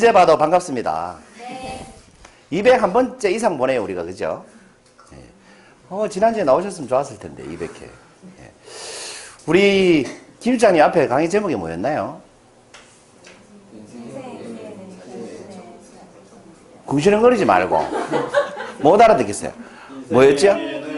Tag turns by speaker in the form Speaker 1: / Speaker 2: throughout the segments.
Speaker 1: 언제 봐도 반갑습니다. 201번째 이상 보내요, 우리가. 그죠? 지난주에 나오셨으면 좋았을 텐데, 200회. 우리 김 실장님 앞에 강의 제목이 뭐였나요? 궁시렁거리지 말고. 못 알아듣겠어요. 뭐였죠?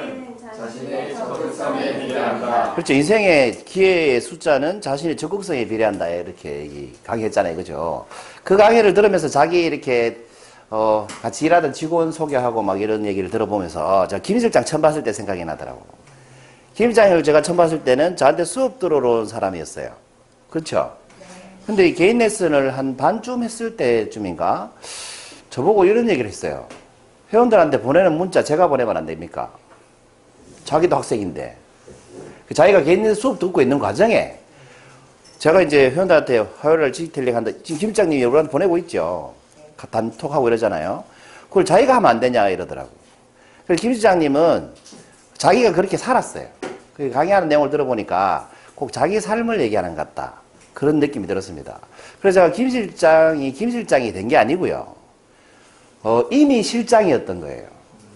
Speaker 1: 그렇죠. 인생의 기회의 숫자는 자신의 적극성에 비례한다. 이렇게 강의했잖아요. 그죠? 그 강의를 들으면서 자기 이렇게, 같이 일하던 직원 소개하고 막 이런 얘기를 들어보면서, 저 김 실장 처음 봤을 때 생각이 나더라고. 김 실장을 제가 처음 봤을 때는 저한테 수업 들어러 온 사람이었어요. 그렇죠? 근데 이 개인 레슨을 한 반쯤 했을 때쯤인가? 저보고 이런 얘기를 했어요. 회원들한테 보내는 문자 제가 보내면 안 됩니까? 자기도 학생인데. 자기가 개인 수업 듣고 있는 과정에 제가 이제 회원들한테 화요일날 지식텔링 한다. 지금 김 실장님이 여러분한테 보내고 있죠. 단톡하고 이러잖아요. 그걸 자기가 하면 안 되냐 이러더라고. 그래서 김 실장님은 자기가 그렇게 살았어요. 강의하는 내용을 들어보니까 꼭 자기 삶을 얘기하는 것 같다. 그런 느낌이 들었습니다. 그래서 제가 김 실장이 된 게 아니고요. 이미 실장이었던 거예요.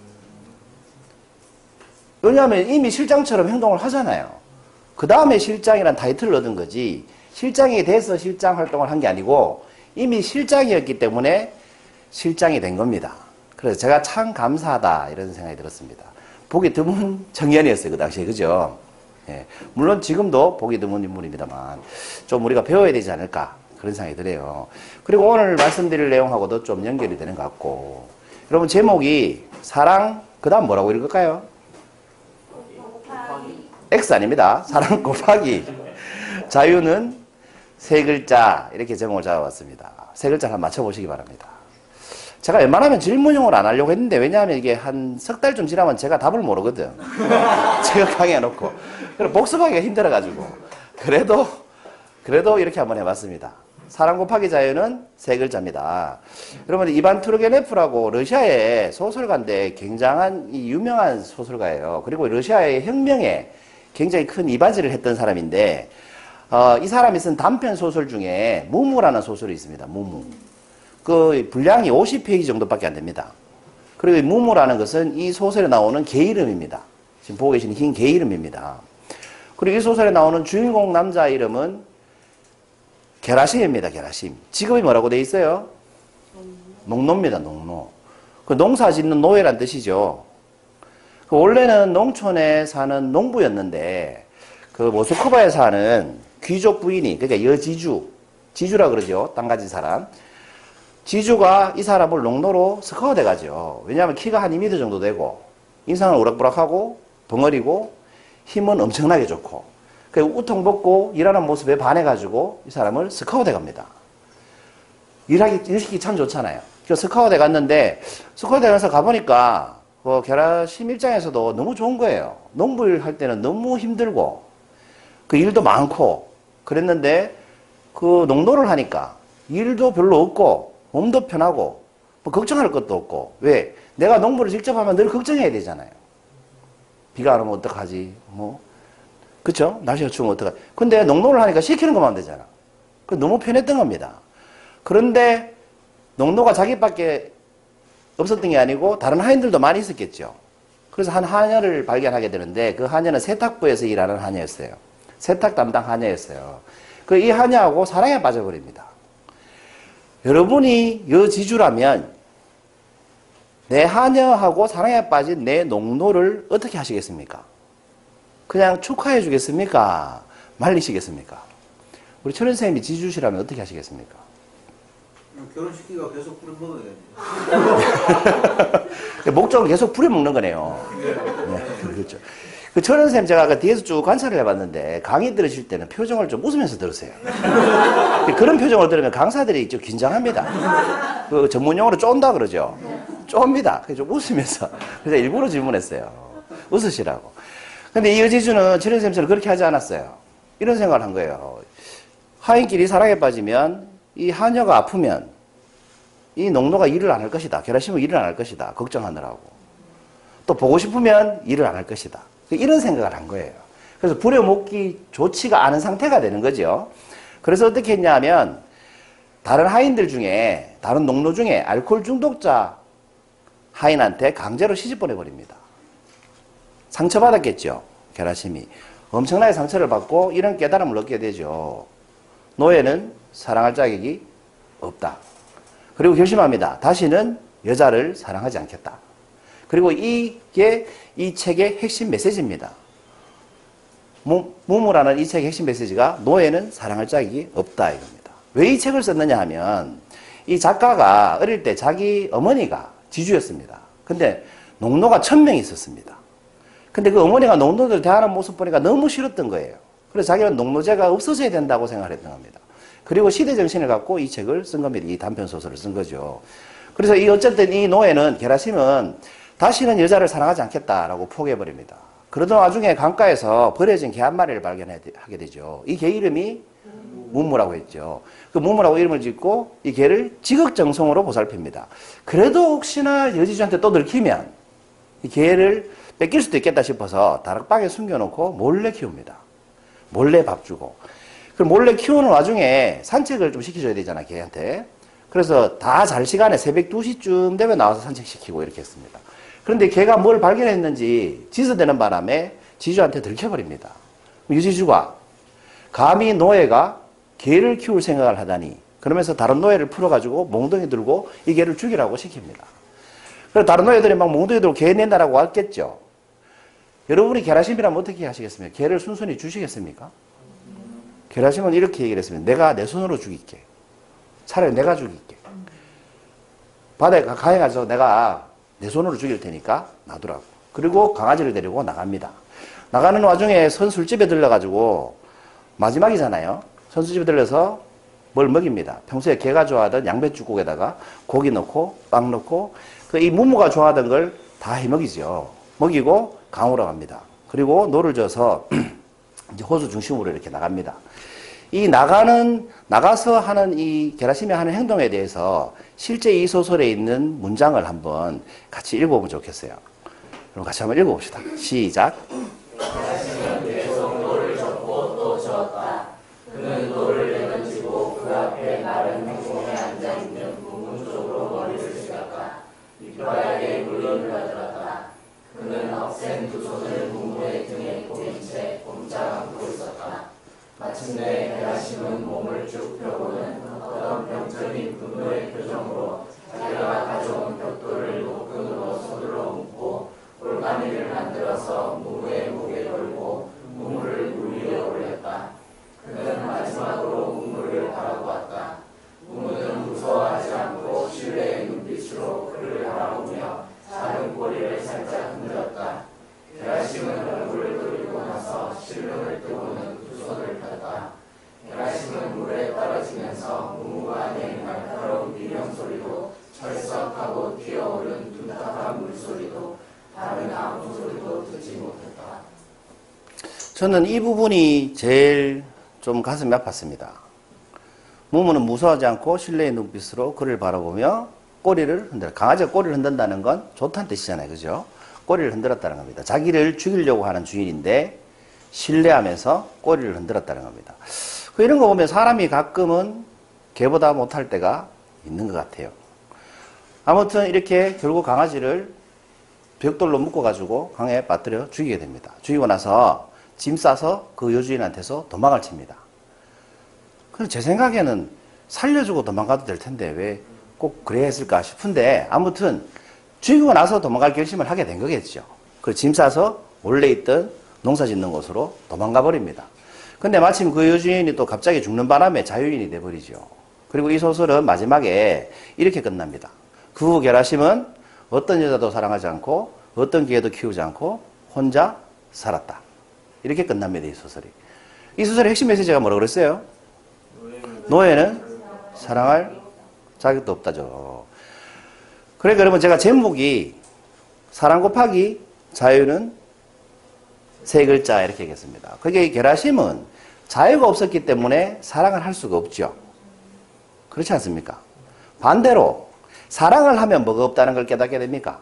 Speaker 1: 왜냐하면 이미 실장처럼 행동을 하잖아요. 그 다음에 실장이란 타이틀을 얻은 거지, 실장이 돼서 실장 활동을 한 게 아니고 이미 실장이었기 때문에 실장이 된 겁니다. 그래서 제가 참 감사하다 이런 생각이 들었습니다. 보기 드문 청년이었어요, 그 당시에. 그죠? 예. 물론 지금도 보기 드문 인물입니다만 좀 우리가 배워야 되지 않을까 그런 생각이 들어요. 그리고 오늘 말씀드릴 내용하고도 좀 연결이 되는 것 같고, 여러분 제목이 사랑, 그 다음 뭐라고 읽을까요? X 아닙니다. 사랑 곱하기 자유는 세 글자, 이렇게 제목을 잡아봤습니다. 세 글자를 한번 맞춰보시기 바랍니다. 제가 웬만하면 질문형으로 안 하려고 했는데, 왜냐하면 이게 한 석 달 좀 지나면 제가 답을 모르거든. 제가 강의해놓고. 그래서 복습하기가 힘들어가지고. 그래도 이렇게 한번 해봤습니다. 사랑 곱하기 자유는 세 글자입니다. 여러분, 이반 투르게네프라고 러시아의 소설가인데 굉장한 유명한 소설가예요. 그리고 러시아의 혁명에 굉장히 큰 이바지를 했던 사람인데, 이 사람이 쓴 단편 소설 중에 무무라는 소설이 있습니다. 무무. 그 분량이 50페이지 정도밖에 안 됩니다. 그리고 무무라는 것은 이 소설에 나오는 개 이름입니다. 지금 보고 계시는 흰 개 이름입니다. 그리고 이 소설에 나오는 주인공 남자 이름은 게라심입니다. 게라심. 직업이 뭐라고 돼 있어요? 농노입니다. 농노. 그 농사 짓는 노예란 뜻이죠. 그 원래는 농촌에 사는 농부였는데, 그 모스크바에 사는 귀족 부인이, 그러니까 지주라 그러죠. 땅 가진 사람. 지주가 이 사람을 농노로 스카우트 해가죠. 왜냐하면 키가 한 2m 정도 되고, 인상은 우락부락하고, 벙어리고, 힘은 엄청나게 좋고, 그 우통 벗고 일하는 모습에 반해가지고 이 사람을 스카우트 해갑니다. 일시키기 참 좋잖아요. 그래서 스카우트 해갔는데, 스카우트 해가서 가보니까, 게라심 입장에서도 너무 좋은 거예요. 농부일 할 때는 너무 힘들고, 그 일도 많고, 그랬는데, 그 농노를 하니까 일도 별로 없고, 몸도 편하고, 뭐 걱정할 것도 없고. 왜? 내가 농부를 직접 하면 늘 걱정해야 되잖아요. 비가 안 오면 어떡하지? 그쵸? 날씨가 추우면 어떡하지? 근데 농노를 하니까 시키는 것만 하면 되잖아. 그 너무 편했던 겁니다. 그런데 농노가 자기밖에 없었던 게 아니고 다른 하인들도 많이 있었겠죠. 그래서 한 하녀를 발견하게 되는데, 그 하녀는 세탁부에서 일하는 하녀였어요. 세탁 담당 하녀였어요. 그 이 하녀하고 사랑에 빠져버립니다. 여러분이 여지주라면 내 하녀하고 사랑에 빠진 내 농노를 어떻게 하시겠습니까? 그냥 축하해 주겠습니까? 말리시겠습니까? 우리 철현 선생님이 지주시라면 어떻게 하시겠습니까?
Speaker 2: 결혼시키고 계속 부려먹어야지.
Speaker 1: 목적은 계속 부려먹는 거네요. 네, 그렇죠. 그 철현 선생님 제가 아까 뒤에서 쭉 관찰을 해봤는데, 강의 들으실 때는 표정을 좀 웃으면서 들으세요. 그런 표정을 들으면 강사들이 좀 긴장합니다. 그 전문용어로 쫀다 그러죠. 쫌니다. 그래서 좀 웃으면서. 그래서 일부러 질문했어요. 웃으시라고. 근데 이 여지주는 철현 선생님처럼 그렇게 하지 않았어요. 이런 생각을 한 거예요. 하인끼리 사랑에 빠지면, 이 하녀가 아프면 이 농노가 일을 안 할 것이다. 게라심은 일을 안 할 것이다. 걱정하느라고. 또 보고 싶으면 일을 안 할 것이다. 이런 생각을 한 거예요. 그래서 부려먹기 좋지가 않은 상태가 되는 거죠. 그래서 어떻게 했냐면, 다른 하인들 중에, 다른 농노 중에 알코올 중독자 하인한테 강제로 시집 보내버립니다. 상처받았겠죠. 게라심이. 엄청나게 상처를 받고 이런 깨달음을 얻게 되죠. 노예는 사랑할 자격이 없다. 그리고 결심합니다. 다시는 여자를 사랑하지 않겠다. 그리고 이게 이 책의 핵심 메시지입니다. 무무라는 이 책의 핵심 메시지가 노예는 사랑할 자격이 없다 이겁니다. 왜 이 책을 썼느냐 하면 이 작가가 어릴 때 자기 어머니가 지주였습니다. 근데 농노가 1000명이 있었습니다. 근데 그 어머니가 농노들 대하는 모습 보니까 너무 싫었던 거예요. 그래서 자기는 농노제가 없어져야 된다고 생각을 했던 겁니다. 그리고 시대 정신을 갖고 이 책을 쓴 겁니다. 이 단편 소설을 쓴 거죠. 그래서 어쨌든 이 노예는 게라심은 다시는 여자를 사랑하지 않겠다라고 포기해버립니다. 그러던 와중에 강가에서 버려진 개 한 마리를 발견하게 되죠. 이 개 이름이 무무라고 했죠. 그 무무라고 이름을 짓고 이 개를 지극정성으로 보살핍니다. 그래도 혹시나 여지주한테 또 들키면 이 개를 뺏길 수도 있겠다 싶어서 다락방에 숨겨놓고 몰래 키웁니다. 몰래 밥 주고. 그럼 몰래 키우는 와중에 산책을 좀 시켜줘야 되잖아, 개한테. 그래서 다 잘 시간에 새벽 2시쯤 되면 나와서 산책시키고 이렇게 했습니다. 그런데 개가 뭘 발견했는지 지저대는 바람에 지주한테 들켜버립니다. 여지주가 감히 노예가 개를 키울 생각을 하다니 그러면서 다른 노예를 풀어가지고 몽둥이 들고 이 개를 죽이라고 시킵니다. 그래서 다른 노예들이 막 몽둥이 들고 개 낸다라고 왔겠죠. 여러분이 게라심이라면 어떻게 하시겠습니까? 개를 순순히 주시겠습니까? 게라심은 이렇게 얘기를 했습니다. 내가 내 손으로 죽일게. 차라리 내가 죽일게. 바다에 가해가서 내가 내 손으로 죽일 테니까 놔두라고. 그리고 강아지를 데리고 나갑니다. 나가는 와중에 선술집에 들러가지고 마지막이잖아요. 선술집에 들러서 뭘 먹입니다. 평소에 개가 좋아하던 양배추국에다가 고기 넣고 빵 넣고 이 무무가 좋아하던 걸 다 해먹이죠. 먹이고 강으로 갑니다. 그리고 노를 져서 이제 호수 중심으로 이렇게 나갑니다. 이 나가서 하는 이 게라심이 하는 행동에 대해서 실제 이 소설에 있는 문장을 한번 같이 읽어보면 좋겠어요. 그럼 같이 한번 읽어봅시다. 시작.
Speaker 3: 게라심은 계속 노를 젓고 또 저었다. 그는 노를 내던지고 그 앞에 마른 행공에 앉아있는 무무 쪽으로 머리를 숙였다. 이빨에 물론을 들었다. 그는 억센 두 손을 무무의 등에 꼬인 채 꼼짝 않고 있었다. 마침내 게라심은 몸을 쭉 펴고는 어떤 병적인 분노의 표정으로 자기가 가져온 벽돌을 목끈으로 손으로 묶고 올가미를 만들어서 무무의 목에 걸고 무무를 물 위에 올렸다. 그는 마지막으로 무무를 바라보았다. 무무는 무서워하지 않고 신뢰의 눈빛으로 그를 바라보며 작은 꼬리를 살짝 흔들었다. 게라심은 얼굴을 돌리고 나서 실눈을 뜨고는 두 손을 폈다. 게라심은 물에 떨어지면서 무무가 낸 날카로운 비명 소리도 철썩하고 튀어오른 둔탁한 물소리도 다른 아무 소리도 듣지 못했다.
Speaker 1: 저는 이 부분이 제일 좀 가슴이 아팠습니다. 무무는 무서워하지 않고 신뢰의 눈빛으로 그를 바라보며 꼬리를 흔들어. 강아지가 꼬리를 흔든다는 건 좋다는 뜻이잖아요. 그죠? 꼬리를 흔들었다는 겁니다. 자기를 죽이려고 하는 주인인데 신뢰하면서 꼬리를 흔들었다는 겁니다. 이런 거 보면 사람이 가끔은 개보다 못할 때가 있는 것 같아요. 아무튼 이렇게 결국 강아지를 벽돌로 묶어가지고 강에 빠뜨려 죽이게 됩니다. 죽이고 나서 짐 싸서 그 여주인한테서 도망을 칩니다. 그래서 제 생각에는 살려주고 도망가도 될 텐데 왜 꼭 그래야 했을까 싶은데 아무튼 죽이고 나서 도망갈 결심을 하게 된 거겠죠. 그 짐 싸서 원래 있던 농사 짓는 곳으로 도망가 버립니다. 근데 마침 그 여주인이 또 갑자기 죽는 바람에 자유인이 돼버리죠. 그리고 이 소설은 마지막에 이렇게 끝납니다. 그 후 게라심은 어떤 여자도 사랑하지 않고 어떤 개도 키우지 않고 혼자 살았다. 이렇게 끝납니다. 이 소설이. 이 소설의 핵심 메시지가 뭐라고 그랬어요? 노예는 사랑할 자격도 없다죠. 그러니까 여러분 제가 제목이 사랑 곱하기 자유는 세 글자 이렇게 얘기했습니다. 그게 게라심은 자유가 없었기 때문에 사랑을 할 수가 없죠. 그렇지 않습니까? 반대로 사랑을 하면 뭐가 없다는 걸 깨닫게 됩니까?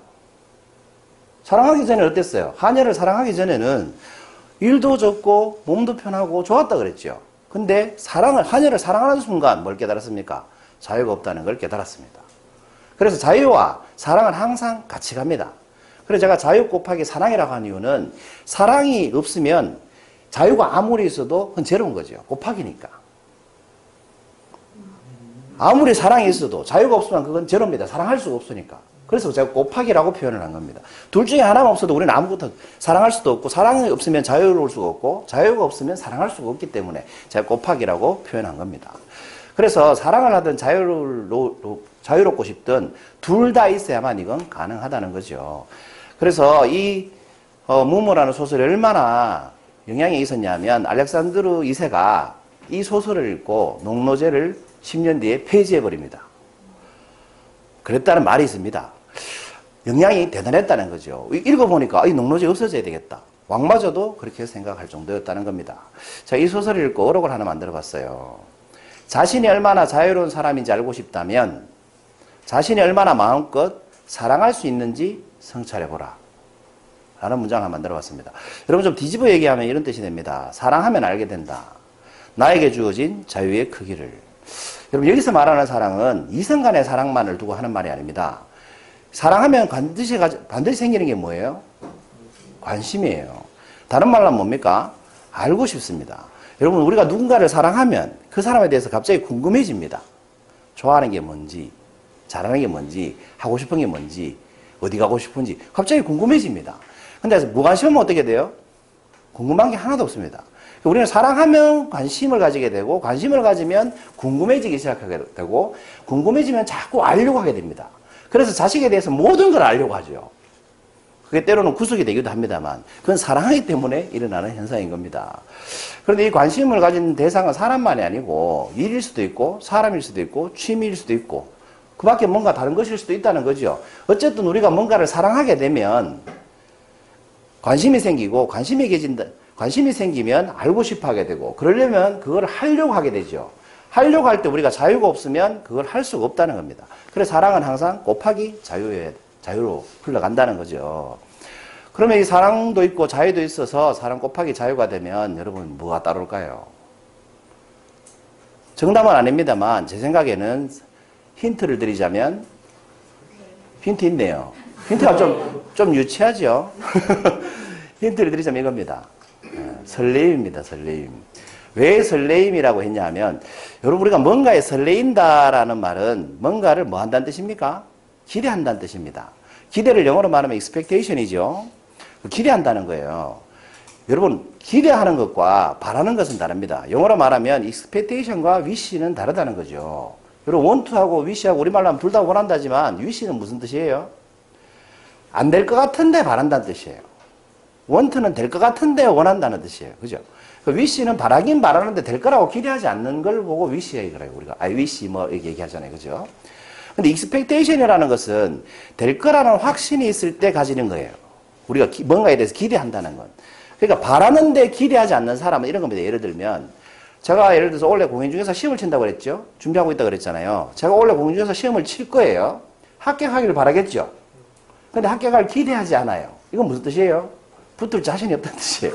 Speaker 1: 사랑하기 전에 어땠어요? 하녀를 사랑하기 전에는 일도 적고 몸도 편하고 좋았다 그랬죠. 근데 하녀를 사랑하는 순간 뭘 깨달았습니까? 자유가 없다는 걸 깨달았습니다. 그래서 자유와 사랑은 항상 같이 갑니다. 그래서 제가 자유 곱하기 사랑이라고 하는 이유는 사랑이 없으면 자유가 아무리 있어도 그건 제로인 거죠. 곱하기니까. 아무리 사랑이 있어도 자유가 없으면 그건 제로입니다. 사랑할 수가 없으니까. 그래서 제가 곱하기라고 표현을 한 겁니다. 둘 중에 하나만 없어도 우리는 아무것도 사랑할 수도 없고, 사랑이 없으면 자유로울 수가 없고, 자유가 없으면 사랑할 수가 없기 때문에 제가 곱하기라고 표현한 겁니다. 그래서 사랑을 하든 자유롭고 싶든 둘 다 있어야만 이건 가능하다는 거죠. 그래서 이 무모라는 소설이 얼마나 영향이 있었냐면, 알렉산드르 2세가 이 소설을 읽고 농노제를 10년 뒤에 폐지해버립니다. 그랬다는 말이 있습니다. 영향이 대단했다는 거죠. 읽어보니까 이 농노제 없어져야 되겠다. 왕마저도 그렇게 생각할 정도였다는 겁니다. 자, 이 소설을 읽고 어록을 하나 만들어 봤어요. 자신이 얼마나 자유로운 사람인지 알고 싶다면 자신이 얼마나 마음껏 사랑할 수 있는지 성찰해보라. 라는 문장을 하나 만들어 봤습니다. 여러분 좀 뒤집어 얘기하면 이런 뜻이 됩니다. 사랑하면 알게 된다. 나에게 주어진 자유의 크기를. 여러분 여기서 말하는 사랑은 이성 간의 사랑만을 두고 하는 말이 아닙니다. 사랑하면 반드시 생기는 게 뭐예요? 관심이에요. 다른 말로 하면 뭡니까? 알고 싶습니다. 여러분 우리가 누군가를 사랑하면 그 사람에 대해서 갑자기 궁금해집니다. 좋아하는 게 뭔지, 잘하는 게 뭔지, 하고 싶은 게 뭔지, 어디 가고 싶은지 갑자기 궁금해집니다. 근데 무관심하면 어떻게 돼요? 궁금한 게 하나도 없습니다. 우리는 사랑하면 관심을 가지게 되고, 관심을 가지면 궁금해지기 시작하게 되고, 궁금해지면 자꾸 알려고 하게 됩니다. 그래서 자식에 대해서 모든 걸 알려고 하죠. 그게 때로는 구속이 되기도 합니다만, 그건 사랑하기 때문에 일어나는 현상인 겁니다. 그런데 이 관심을 가진 대상은 사람만이 아니고 일일 수도 있고 사람일 수도 있고 취미일 수도 있고 그 밖에 뭔가 다른 것일 수도 있다는 거죠. 어쨌든 우리가 뭔가를 사랑하게 되면 관심이 생기고, 관심이 생기면 알고 싶어 하게 되고, 그러려면 그걸 하려고 하게 되죠. 하려고 할 때 우리가 자유가 없으면 그걸 할 수가 없다는 겁니다. 그래서 사랑은 항상 곱하기 자유로 흘러간다는 거죠. 그러면 이 사랑도 있고 자유도 있어서 사랑 곱하기 자유가 되면 여러분 뭐가 따를까요? 정답은 아닙니다만 제 생각에는 힌트를 드리자면, 힌트 있네요. 힌트가 좀 유치하죠? 힌트를 드리자면 이겁니다. 설레임입니다. 설레임. 왜 설레임이라고 했냐면, 여러분 우리가 뭔가에 설레인다라는 말은 뭔가를 뭐 한다는 뜻입니까? 기대한다는 뜻입니다. 기대를 영어로 말하면 expectation이죠. 기대한다는 거예요. 여러분 기대하는 것과 바라는 것은 다릅니다. 영어로 말하면 expectation과 wish는 다르다는 거죠. 여러분 want하고 wish하고 우리말로 하면 둘 다 원한다지만 wish는 무슨 뜻이에요? 안 될 것 같은데 바란다는 뜻이에요. want는 될 것 같은데 원한다는 뜻이에요. 그죠? wish는 바라긴 바라는데 될 거라고 기대하지 않는 걸 보고 wish야 그래요. 우리가 wish 뭐 이렇게 얘기하잖아요. 그죠? 근데 expectation이라는 것은 될 거라는 확신이 있을 때 가지는 거예요. 우리가 뭔가에 대해서 기대한다는 건. 그러니까 바라는데 기대하지 않는 사람은 이런 겁니다. 예를 들면 제가 예를 들어서 원래 공연 중에서 시험을 친다고 그랬죠. 준비하고 있다고 그랬잖아요. 제가 원래 공연 중에서 시험을 칠 거예요. 합격하기를 바라겠죠. 근데 합격할 기대하지 않아요. 이건 무슨 뜻이에요? 붙을 자신이 없다는 뜻이에요.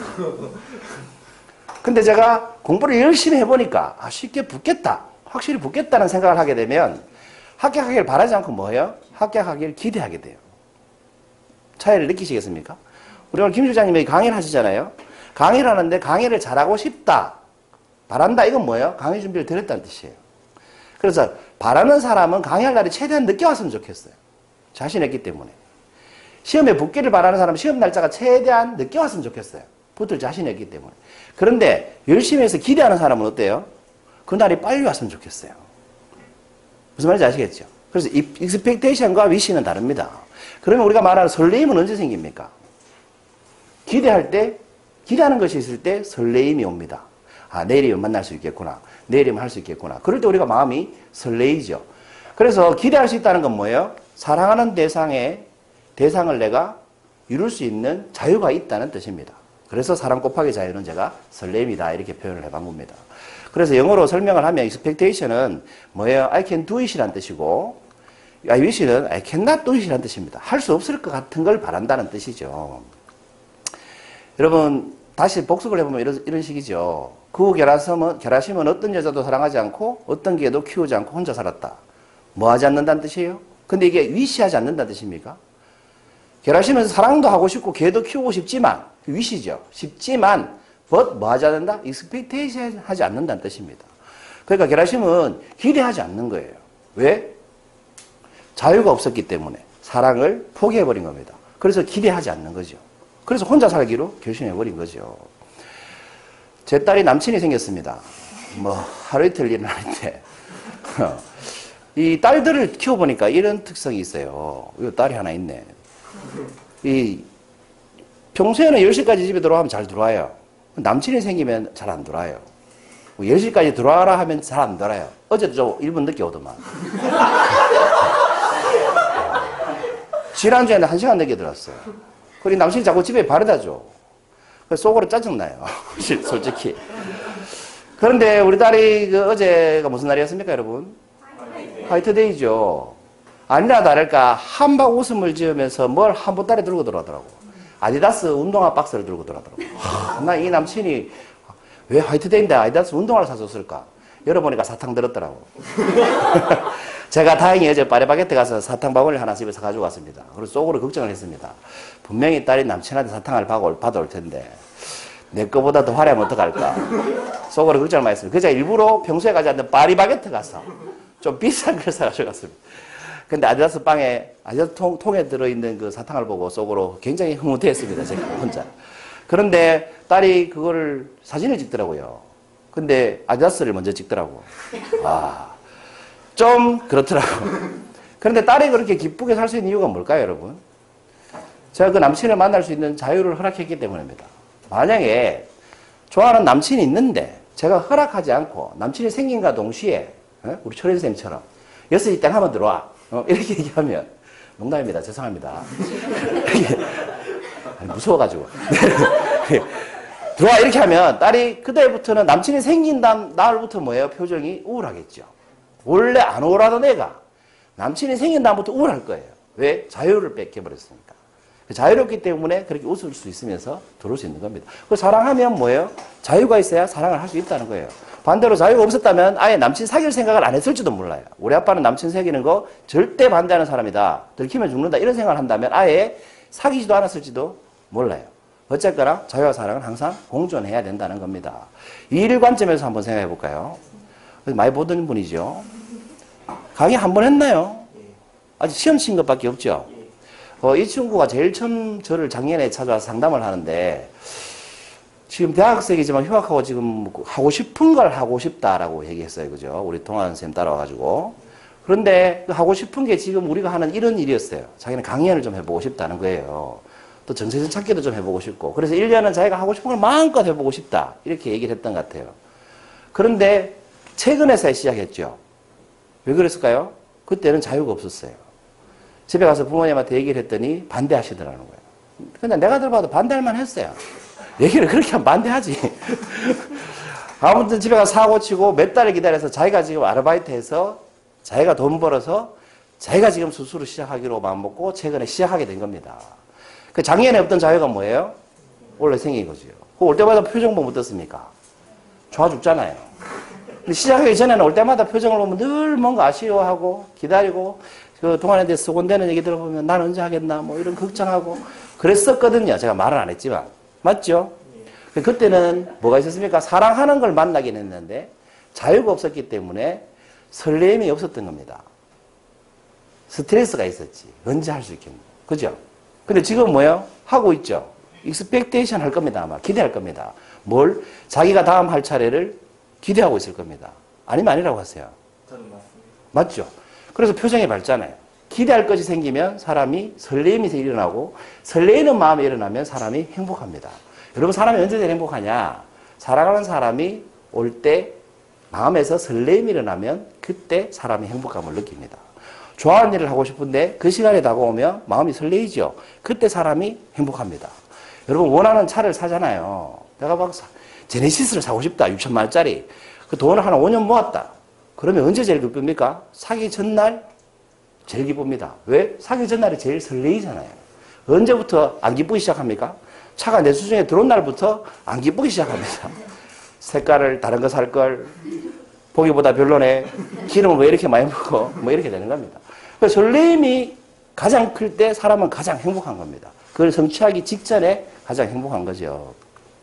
Speaker 1: 근데 제가 공부를 열심히 해보니까 쉽게 붙겠다. 확실히 붙겠다는 생각을 하게 되면 합격하기를 바라지 않고 뭐예요? 합격하기를 기대하게 돼요. 차이를 느끼시겠습니까? 우리 오늘 김 실장님이 강의를 하시잖아요. 강의를 하는데 강의를 잘하고 싶다. 바란다. 이건 뭐예요? 강의 준비를 덜 했다는 뜻이에요. 그래서 바라는 사람은 강의할 날이 최대한 늦게 왔으면 좋겠어요. 자신 있기 때문에. 시험에 붙기를 바라는 사람은 시험 날짜가 최대한 늦게 왔으면 좋겠어요. 붙을 자신이 있기 때문에. 그런데 열심히 해서 기대하는 사람은 어때요? 그날이 빨리 왔으면 좋겠어요. 무슨 말인지 아시겠죠? 그래서 expectation과 wish는 다릅니다. 그러면 우리가 말하는 설레임은 언제 생깁니까? 기대할 때, 기대하는 것이 있을 때 설레임이 옵니다. 아, 내일이면 만날 수 있겠구나. 내일이면 할 수 있겠구나. 그럴 때 우리가 마음이 설레이죠. 그래서 기대할 수 있다는 건 뭐예요? 사랑하는 대상을 내가 이룰 수 있는 자유가 있다는 뜻입니다. 그래서 사랑 곱하기 자유는 제가 설렘이다 이렇게 표현을 해본 겁니다. 그래서 영어로 설명을 하면 expectation은 뭐예요? I can do it이란 뜻이고 I wish는 I cannot do it이란 뜻입니다. 할 수 없을 것 같은 걸 바란다는 뜻이죠. 여러분 다시 복습을 해보면 이런 식이죠. 그 게라심은 어떤 여자도 사랑하지 않고 어떤 개도 키우지 않고 혼자 살았다. 뭐 하지 않는다는 뜻이에요? 근데 이게 위시하지 않는다는 뜻입니까? 게라심은 사랑도 하고 싶고 개도 키우고 싶지만 위시죠. 싶지만 but 뭐 하지 않는다? expectation 하지 않는다는 뜻입니다. 그러니까 게라심은 기대하지 않는 거예요. 왜? 자유가 없었기 때문에 사랑을 포기해버린 겁니다. 그래서 기대하지 않는 거죠. 그래서 혼자 살기로 결심해버린 거죠. 제 딸이 남친이 생겼습니다. 뭐 하루 이틀 일은 아닌데 이 딸들을 키워보니까 이런 특성이 있어요. 이 딸이 하나 있네. 이 평소에는 10시까지 집에 들어가면 잘 들어와요. 남친이 생기면 잘 안 들어와요. 10시까지 들어와라 하면 잘 안 들어와요. 어제도 좀 1분 늦게 오더만. 지난주에는 1시간 늦게 들었어요. 그리고 남친이 자꾸 집에 바래다 줘. 그래서 속으로 짜증나요. 솔직히. 그런데 우리 딸이 어제가 무슨 날이었습니까, 여러분? 화이트데이죠. 아니나 다를까 한박 웃음을 지으면서 뭘 한 보따리 들고 들어가더라고. 아디다스 운동화 박스를 들고 들어가더라고. 나 이 남친이 왜 화이트데이인데 아디다스 운동화를 사줬을까? 열어보니까 사탕 들었더라고. 제가 다행히 어제 파리바게뜨 가서 사탕 바구니 하나 집에 사가지고 왔습니다. 그래서 속으로 걱정을 했습니다. 분명히 딸이 남친한테 사탕을 받아올 텐데 내 거보다 더 화려하면 어떡할까? 속으로 걱정을 많이 했습니다. 그래서 일부러 평소에 가지 않는 파리바게뜨 가서 좀 비싼 걸 사가지고 왔습니다. 근데 아디다스 아디다스 통에 들어있는 그 사탕을 보고 속으로 굉장히 흐뭇해했습니다. 제가 혼자. 그런데 딸이 그거를 사진을 찍더라고요. 근데 아디다스를 먼저 찍더라고. 좀 그렇더라고. 그런데 딸이 그렇게 기쁘게 살 수 있는 이유가 뭘까요, 여러분? 제가 그 남친을 만날 수 있는 자유를 허락했기 때문입니다. 만약에 좋아하는 남친이 있는데 제가 허락하지 않고 남친이 생긴과 동시에 우리 철현 쌤처럼 6시 땡 하면 들어와. 이렇게 얘기하면 농담입니다. 죄송합니다. 무서워가지고. 들어와 이렇게 하면 딸이 그때부터는 남친이 생긴 날부터 뭐예요? 표정이 우울하겠죠. 원래 안 우울하던 애가 남친이 생긴 다음부터 우울할 거예요. 왜? 자유를 뺏겨버렸으니까. 자유롭기 때문에 그렇게 웃을 수 있으면서 들어올 수 있는 겁니다. 그 사랑하면 뭐예요? 자유가 있어야 사랑을 할 수 있다는 거예요. 반대로 자유가 없었다면 아예 남친 사귈 생각을 안 했을지도 몰라요. 우리 아빠는 남친 사귀는 거 절대 반대하는 사람이다. 들키면 죽는다. 이런 생각을 한다면 아예 사귀지도 않았을지도 몰라요. 어쨌거나 자유와 사랑은 항상 공존해야 된다는 겁니다. 이 관점에서 한번 생각해 볼까요? 많이 보던 분이죠. 강의 한 번 했나요? 아직 시험 친 것밖에 없죠. 이 친구가 제일 처음 저를 작년에 찾아와서 상담을 하는데 지금 대학생이지만 휴학하고 지금 하고 싶은 걸 하고 싶다라고 얘기했어요. 그죠? 우리 동안 선생님 따라와가지고. 그런데 하고 싶은 게 지금 우리가 하는 이런 일이었어요. 자기는 강연을 좀 해보고 싶다는 거예요. 또 정체성 찾기도 좀 해보고 싶고. 그래서 1년은 자기가 하고 싶은 걸 마음껏 해보고 싶다. 이렇게 얘기를 했던 것 같아요. 그런데 최근에서 시작했죠. 왜 그랬을까요? 그때는 자유가 없었어요. 집에 가서 부모님한테 얘기를 했더니 반대하시더라는 거예요. 근데 내가 들어봐도 반대할 만 했어요. 얘기를 그렇게 하면 반대하지. 아무튼 집에 가서 사고 치고 몇 달을 기다려서 자기가 지금 아르바이트해서 자기가 돈 벌어서 자기가 지금 스스로 시작하기로 마음먹고 최근에 시작하게 된 겁니다. 그 작년에 없던 자유가 뭐예요? 원래 생긴 거죠. 올 때마다 표정 보면 어떻습니까? 좋아 죽잖아요. 근데 시작하기 전에는 올 때마다 표정을 보면 늘 뭔가 아쉬워하고 기다리고 그 동안에 대해서 수곤대는 얘기 들어보면 난 언제 하겠나 뭐 이런 걱정하고 그랬었거든요. 제가 말은 안 했지만. 맞죠? 그때는 뭐가 있었습니까? 사랑하는 걸 만나긴 했는데 자유가 없었기 때문에 설렘이 없었던 겁니다. 스트레스가 있었지. 언제 할 수 있겠노? 그죠? 근데 지금 뭐예요? 하고 있죠. 익스펙테이션 할 겁니다. 아마 기대할 겁니다. 뭘? 자기가 다음 할 차례를 기대하고 있을 겁니다. 아니면 아니라고 하세요.
Speaker 4: 저는 맞습니다.
Speaker 1: 맞죠? 그래서 표정이 밝잖아요. 기대할 것이 생기면 사람이 설렘이 일어나고 설레는 마음이 일어나면 사람이 행복합니다. 여러분 사람이 언제 제일 행복하냐? 사랑하는 사람이 올 때 마음에서 설렘이 일어나면 그때 사람이 행복감을 느낍니다. 좋아하는 일을 하고 싶은데 그 시간이 다가오면 마음이 설레이죠. 그때 사람이 행복합니다. 여러분 원하는 차를 사잖아요. 내가 막 제네시스를 사고 싶다. 6천만 원짜리. 그 돈을 한 5년 모았다. 그러면 언제 제일 기쁩니까? 사기 전날 제일 기쁩니다. 왜? 사기 전날이 제일 설레이잖아요. 언제부터 안 기쁘기 시작합니까? 차가 내 수중에 들어온 날부터 안 기쁘기 시작합니다. 색깔을 다른 거 살 걸, 보기보다 별로네, 기름을 왜 이렇게 많이 먹어, 뭐 이렇게 되는 겁니다. 그래서 설렘이 가장 클 때 사람은 가장 행복한 겁니다. 그걸 성취하기 직전에 가장 행복한 거죠.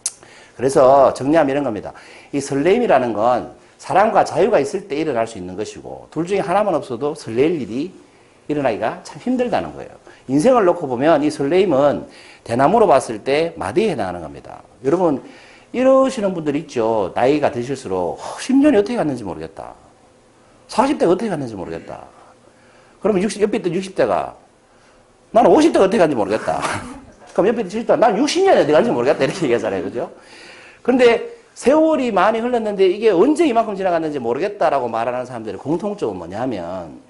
Speaker 1: 그래서 정리하면 이런 겁니다. 이 설렘이라는 건 사랑과 자유가 있을 때 일어날 수 있는 것이고, 둘 중에 하나만 없어도 설렐 일이 일어나기가 참 힘들다는 거예요. 인생을 놓고 보면 이 설레임은 대나무로 봤을 때 마디에 해당하는 겁니다. 여러분 이러시는 분들 있죠. 나이가 드실수록 10년이 어떻게 갔는지 모르겠다. 40대가 어떻게 갔는지 모르겠다. 그러면 옆에 있던 60대가 나는 50대가 어떻게 갔는지 모르겠다. 그럼 옆에 있던 70대가 나는 60년이 어떻게 갔는지 모르겠다. 이렇게 얘기하잖아요. 그죠? 그런데 세월이 많이 흘렀는데 이게 언제 이만큼 지나갔는지 모르겠다라고 말하는 사람들의 공통점은 뭐냐면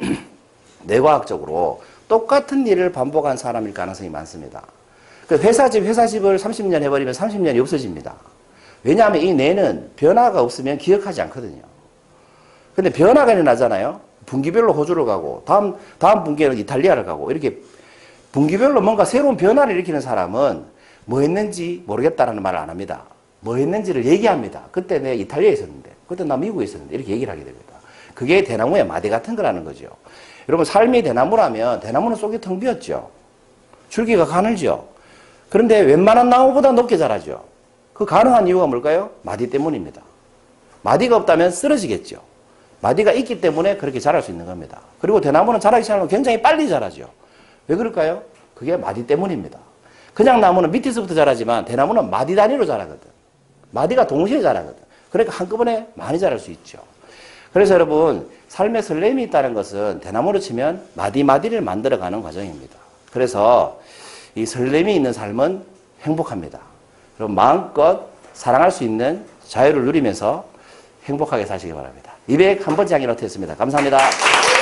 Speaker 1: 뇌과학적으로 똑같은 일을 반복한 사람일 가능성이 많습니다. 그 회사집을 30년 해버리면 30년이 없어집니다. 왜냐하면 이 뇌는 변화가 없으면 기억하지 않거든요. 근데 변화가 일어나잖아요. 분기별로 호주를 가고 다음 분기에는 이탈리아를 가고 이렇게 분기별로 뭔가 새로운 변화를 일으키는 사람은 뭐 했는지 모르겠다라는 말을 안 합니다. 뭐 했는지를 얘기합니다. 그때 내가 이탈리아에 있었는데, 그때 나 미국에 있었는데 이렇게 얘기를 하게 됩니다. 그게 대나무의 마디 같은 거라는 거죠. 여러분 삶이 대나무라면 대나무는 속이 텅 비었죠. 줄기가 가늘죠. 그런데 웬만한 나무보다 높게 자라죠. 그 가능한 이유가 뭘까요? 마디 때문입니다. 마디가 없다면 쓰러지겠죠. 마디가 있기 때문에 그렇게 자랄 수 있는 겁니다. 그리고 대나무는 자라기 시작하면 굉장히 빨리 자라죠. 왜 그럴까요? 그게 마디 때문입니다. 그냥 나무는 밑에서부터 자라지만 대나무는 마디 단위로 자라거든. 마디가 동시에 자라거든. 그러니까 한꺼번에 많이 자랄 수 있죠. 그래서 여러분 삶의 설렘이 있다는 것은 대나무로 치면 마디마디를 만들어가는 과정입니다. 그래서 이 설렘이 있는 삶은 행복합니다. 그럼 마음껏 사랑할 수 있는 자유를 누리면서 행복하게 사시기 바랍니다. 201번째 강의 노트였습니다. 감사합니다.